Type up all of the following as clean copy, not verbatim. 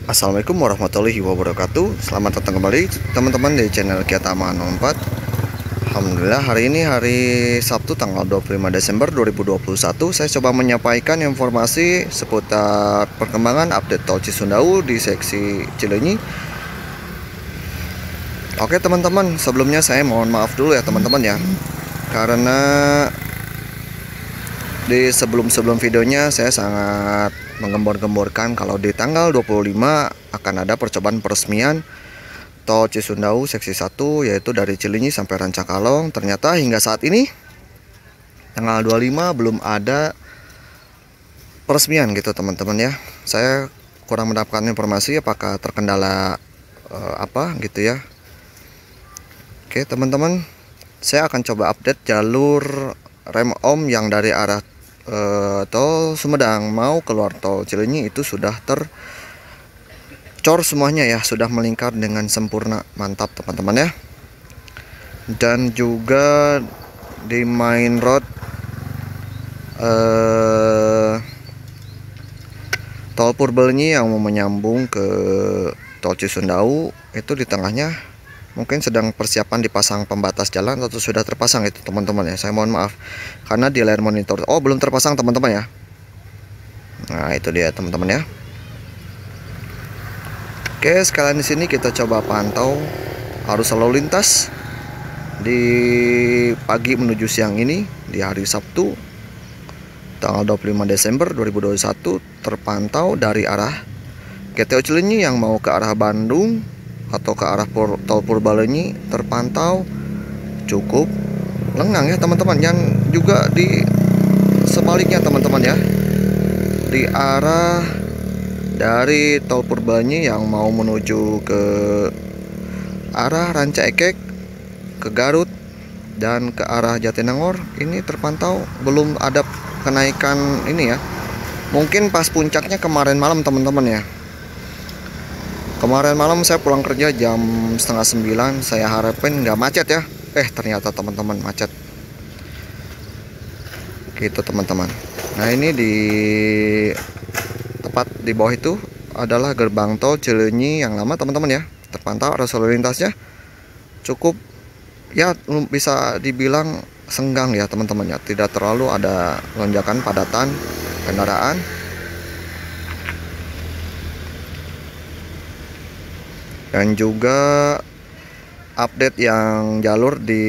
Assalamualaikum warahmatullahi wabarakatuh. Selamat datang kembali teman-teman di channel Kiatama 04. Alhamdulillah, hari ini hari Sabtu tanggal 25 Desember 2021. Saya coba menyampaikan informasi seputar perkembangan update tol Cisundau di seksi Cileunyi. Oke teman-teman, sebelumnya saya mohon maaf dulu ya teman-teman ya, karena di sebelum videonya saya sangat menggembor-gemborkan kalau di tanggal 25 akan ada percobaan peresmian tol Cisundau seksi 1, yaitu dari Cileunyi sampai Rancakalong. Ternyata hingga saat ini tanggal 25 belum ada peresmian gitu teman-teman ya. Saya kurang mendapatkan informasi apakah terkendala apa gitu ya. Oke teman-teman, saya akan coba update jalur rem om yang dari arah tol Sumedang mau keluar tol Cileunyi itu sudah tercor semuanya ya, sudah melingkar dengan sempurna. Mantap teman-teman ya. Dan juga di main road tol Purbalenyi yang mau menyambung ke tol Cisundau itu di tengahnya mungkin sedang persiapan dipasang pembatas jalan atau sudah terpasang itu teman-teman ya. Saya mohon maaf karena di layar monitor belum terpasang teman-teman ya. Nah itu dia teman-teman ya. Oke, sekalian di sini kita coba pantau arus lalu lintas di pagi menuju siang ini di hari Sabtu tanggal 25 Desember 2021. Terpantau dari arah GTO Cileunyi yang mau ke arah Bandung atau ke arah tol Purbalenyi terpantau cukup lengang ya teman-teman. Dan juga di sebaliknya teman-teman ya, di arah dari tol Purbalenyi yang mau menuju ke arah Rancaekek, ke Garut dan ke arah Jatinangor ini terpantau belum ada kenaikan ini ya. Mungkin pas puncaknya kemarin malam teman-teman ya. Kemarin malam saya pulang kerja jam setengah 9, saya harapin nggak macet ya. Ternyata teman-teman macet. Gitu teman-teman. Nah ini di tepat di bawah itu adalah gerbang tol Cileunyi yang lama teman-teman ya. Terpantau arus lalu lintasnya cukup ya, bisa dibilang senggang ya teman-teman ya. Tidak terlalu ada lonjakan padatan kendaraan. Dan juga update yang jalur di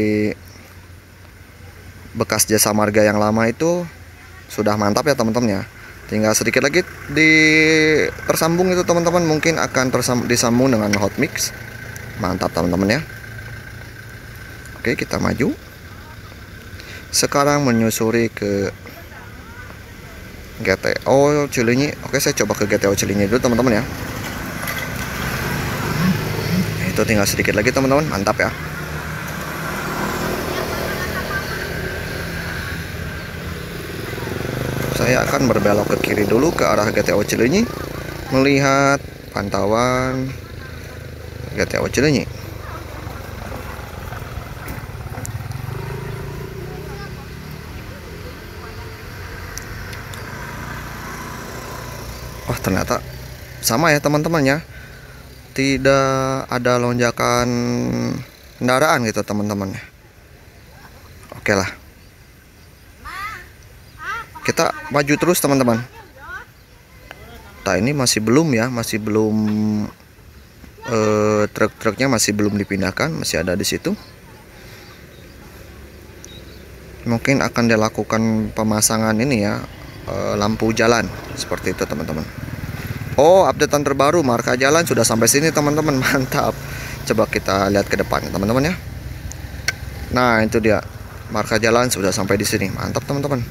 bekas jasa marga yang lama itu sudah mantap ya teman-teman ya. Tinggal sedikit lagi tersambung itu teman-teman, mungkin akan disambung dengan hot mix. Mantap teman-teman ya. Oke, kita maju. Sekarang menyusuri ke GTO Cileunyi. Oke, saya coba ke GTO Cileunyi dulu teman-teman ya. Itu tinggal sedikit lagi teman-teman, mantap ya. Saya akan berbelok ke kiri dulu ke arah GTO Cileunyi, melihat pantauan GTO Cileunyi. Wah ternyata sama ya teman-teman ya, tidak ada lonjakan kendaraan gitu teman-teman ya. Oke lah, kita maju terus teman-teman. Nah ini masih belum ya, masih belum truk-truknya masih belum dipindahkan, masih ada di situ. Mungkin akan dilakukan pemasangan ini ya, lampu jalan seperti itu teman-teman. Updatean terbaru, marka jalan sudah sampai sini teman-teman. Mantap. Coba kita lihat ke depan teman-teman ya. Nah itu dia, marka jalan sudah sampai di sini. Mantap teman-teman.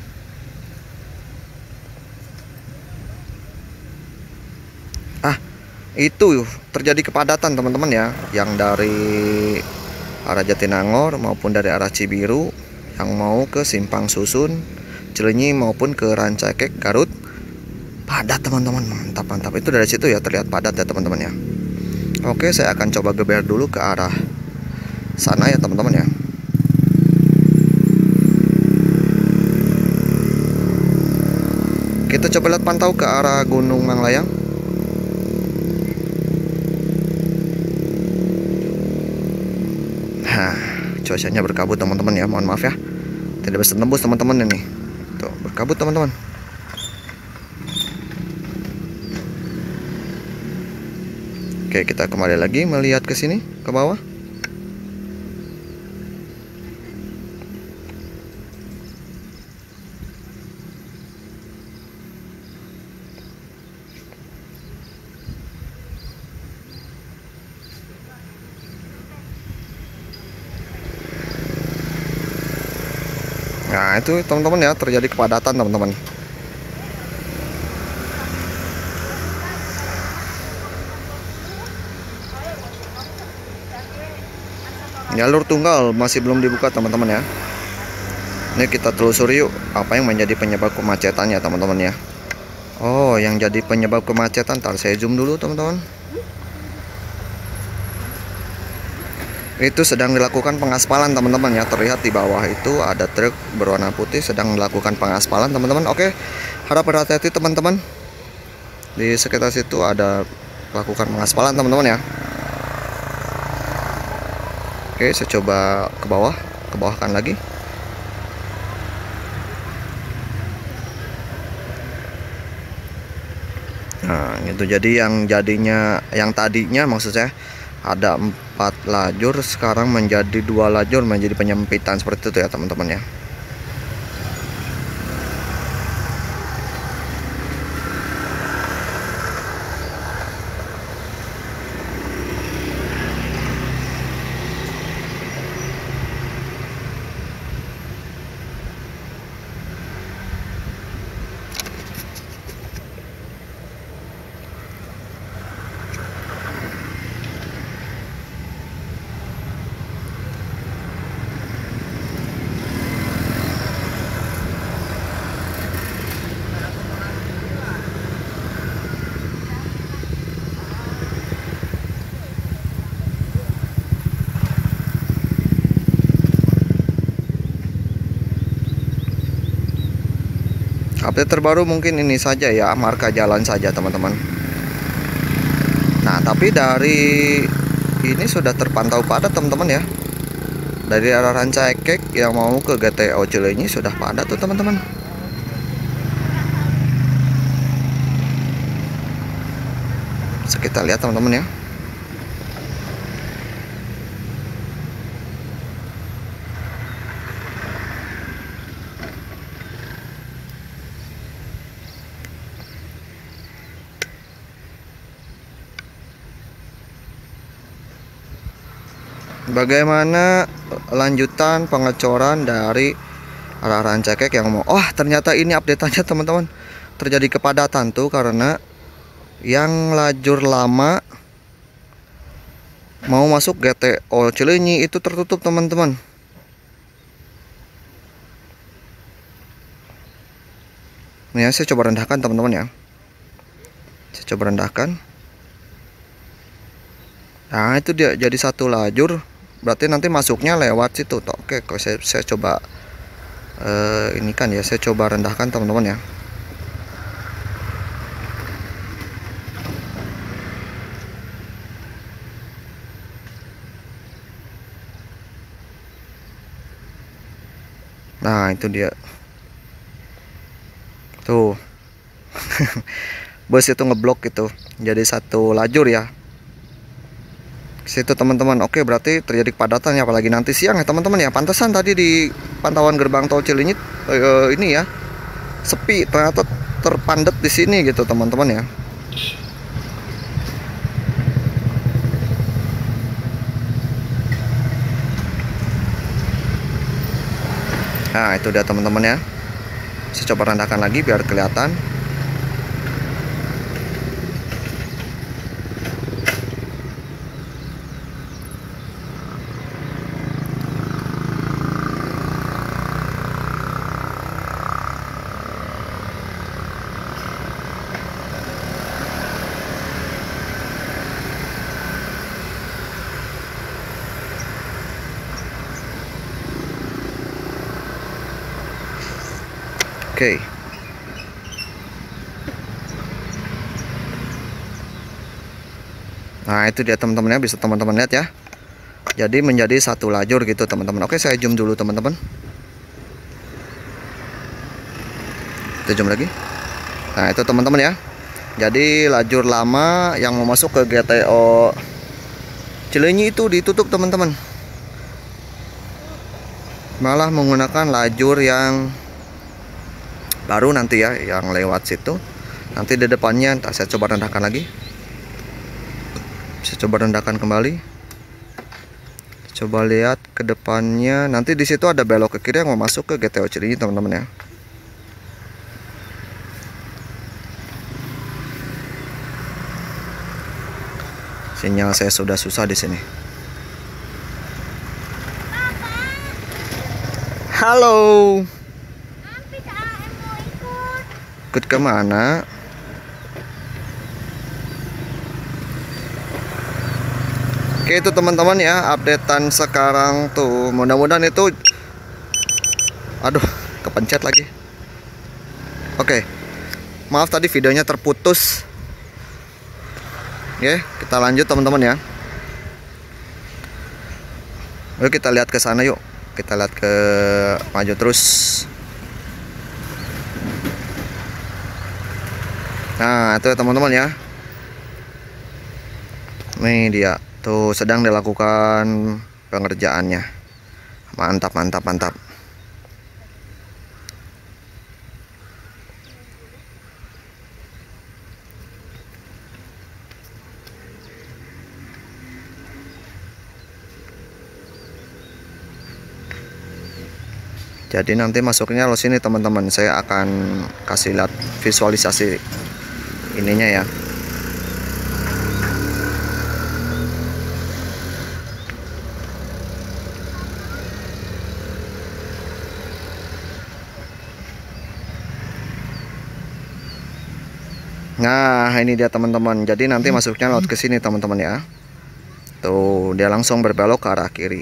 Itu terjadi kepadatan teman-teman ya, yang dari arah Jatinangor maupun dari arah Cibiru yang mau ke Simpang Susun Cileunyi maupun ke Rancaekek Garut. Padat teman-teman, mantap. Itu dari situ ya terlihat padat ya teman-teman ya. Oke, saya akan coba geber dulu ke arah sana ya teman-teman ya. Kita coba lihat pantau ke arah Gunung Manglayang. cuacanya berkabut teman-teman ya, mohon maaf ya, tidak bisa tembus teman-teman ini. Tuh, berkabut teman-teman. Oke, kita kembali lagi melihat ke sini, ke bawah. Nah, itu teman-teman ya, terjadi kepadatan teman-teman. Jalur tunggal masih belum dibuka teman-teman ya. Ini kita telusuri yuk, apa yang menjadi penyebab kemacetannya teman-teman ya. Oh, yang jadi penyebab kemacetan, ntar saya zoom dulu teman-teman. Itu sedang dilakukan pengaspalan teman-teman ya. Terlihat di bawah itu ada truk berwarna putih sedang melakukan pengaspalan teman-teman. Oke, harap berhati-hati teman-teman. Di sekitar situ ada melakukan pengaspalan teman-teman ya. Oke, saya coba ke bawahkan lagi. Nah, itu jadi yang tadinya maksud saya ada 4 lajur, sekarang menjadi 2 lajur, menjadi penyempitan seperti itu ya teman-teman ya. Update terbaru mungkin ini saja ya, marka jalan saja teman-teman. Nah, tapi dari ini sudah terpantau padat teman-teman ya. Dari arah Rancaekek yang mau ke GTO Cileunyi sudah padat tuh teman-teman. Kita lihat teman-teman ya. Bagaimana lanjutan pengecoran dari arah Rancaekek yang mau, oh ternyata ini update-nya teman-teman, terjadi kepadatan tuh karena yang lajur lama mau masuk GTO Cileunyi itu tertutup teman-teman. Nih ya, saya coba rendahkan teman-teman ya. Saya coba rendahkan. Nah, itu dia jadi 1 lajur. Berarti nanti masuknya lewat situ. Oke, kok saya coba ini kan ya, saya coba rendahkan teman-teman ya. Nah, itu dia. Tuh. Bus itu ngeblok gitu. Jadi 1 lajur ya. Situ teman-teman. Oke, berarti terjadi kepadatan ya, apalagi nanti siang ya teman-teman ya. Pantesan tadi di pantauan gerbang tol Cileunyi ini ya sepi, ternyata terpandat di sini gitu teman-teman ya. Nah, itu dia teman-teman ya. Saya coba rendahkan lagi biar kelihatan. Oke. Nah, itu dia teman-teman ya, bisa teman-teman lihat ya. Jadi menjadi satu lajur gitu teman-teman. Oke, saya zoom dulu teman-teman. Kita zoom lagi. Nah itu teman-teman ya. Jadi lajur lama yang mau masuk ke GTO Cileunyi itu ditutup teman-teman. Malah menggunakan lajur yang baru nanti ya, yang lewat situ. Nanti di depannya, saya coba rendahkan lagi. Saya coba rendahkan kembali. Coba lihat ke depannya. Nanti di situ ada belok ke kiri yang mau masuk ke GTO Cileunyi teman-teman ya. Sinyal saya sudah susah di sini. Halo. Ikut kemana? Oke itu teman-teman ya, updatean sekarang tuh. Mudah-mudahan itu, aduh, kepencet lagi. Oke, maaf tadi videonya terputus. Oke, kita lanjut teman-teman ya. Yuk kita lihat ke sana yuk. Kita lihat ke maju terus. Nah itu ya teman-teman ya. Nih dia tuh sedang dilakukan pengerjaannya. Mantap, mantap, mantap. Jadi nanti masuknya lo sini teman-teman. Saya akan kasih lihat visualisasi ininya ya. Nah ini dia teman-teman. Jadi nanti masuknya laut ke sini teman-teman ya. Tuh dia langsung berbelok ke arah kiri.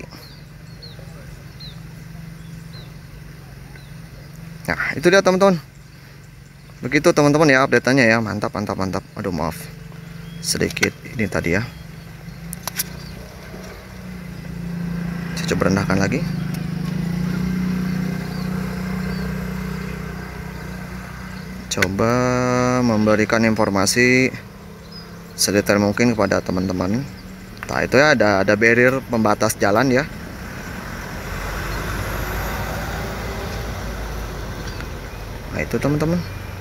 Nah itu dia teman-teman. Begitu teman-teman ya update-nya ya. Mantap, mantap, mantap. Aduh maaf sedikit ini tadi ya. Saya coba rendahkan lagi. Coba memberikan informasi sedetail mungkin kepada teman-teman. Nah itu ya, ada barrier pembatas jalan ya. Nah itu teman-teman.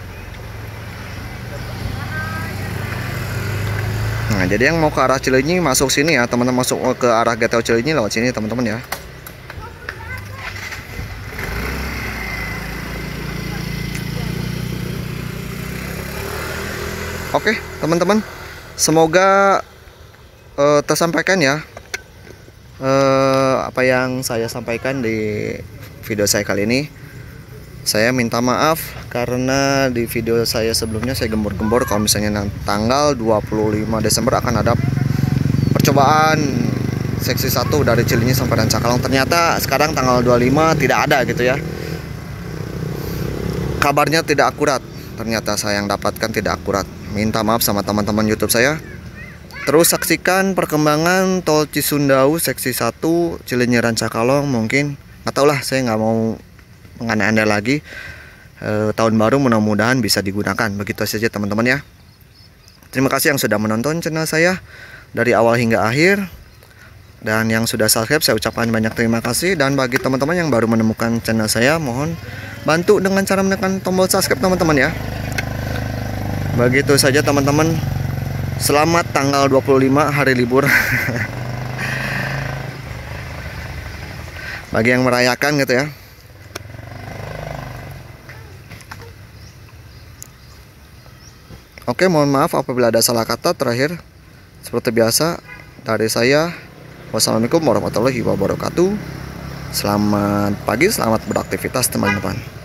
Nah jadi yang mau ke arah Cileunyi masuk sini ya teman-teman, masuk ke arah GTO Cileunyi lewat sini teman-teman ya. Oke teman-teman, semoga tersampaikan ya apa yang saya sampaikan di video saya kali ini. Saya minta maaf karena di video saya sebelumnya saya gembor-gembor kalau misalnya tanggal 25 Desember akan ada percobaan seksi 1 dari Cileunyi sampai Rancakalong. Ternyata sekarang tanggal 25 tidak ada gitu ya. Kabarnya tidak akurat. Ternyata saya yang dapatkan tidak akurat. Minta maaf sama teman-teman YouTube saya. Terus saksikan perkembangan tol Cisundau seksi 1 Cileunyi Rancakalong. Mungkin nggak tahu lah, saya nggak mau mengandai-andai lagi. Tahun baru mudah-mudahan bisa digunakan. Begitu saja teman-teman ya. Terima kasih yang sudah menonton channel saya dari awal hingga akhir. Dan yang sudah subscribe saya ucapkan banyak terima kasih. Dan bagi teman-teman yang baru menemukan channel saya, mohon bantu dengan cara menekan tombol subscribe teman-teman ya. Begitu saja teman-teman. Selamat tanggal 25 hari libur. Bagi yang merayakan gitu ya. Oke, mohon maaf apabila ada salah kata. Terakhir seperti biasa dari saya, wassalamualaikum warahmatullahi wabarakatuh. Selamat pagi, selamat beraktivitas teman-teman.